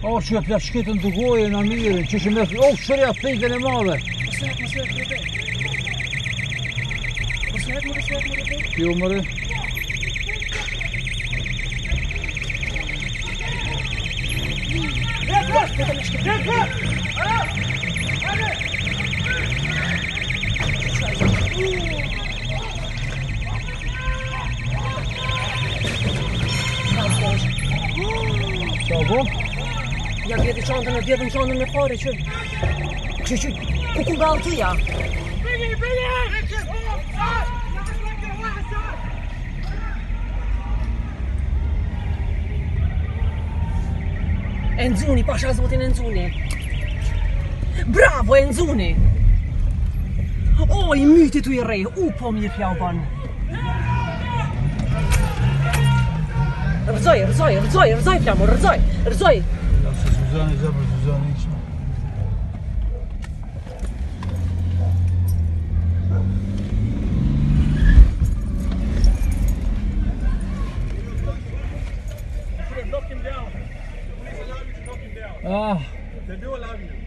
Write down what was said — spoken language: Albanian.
O, që e shketën të gojë në mirë, që me... O, shërja fejtën e madhe. Jo, mëre. Qa po? Ja vjeti qantën e vjetën qantën me pare që... Që ku nga altuja? E nxuni, pasha zotin e nxuni. Bravo, e nxuni! O, I myti tu I rej, po mirë pja u banë. Rëzoj, flamur, rëzoj. Ja, se Suzani, zemë, Suzani, që. Knock him down. Please allow you to knock him down. They do allow you.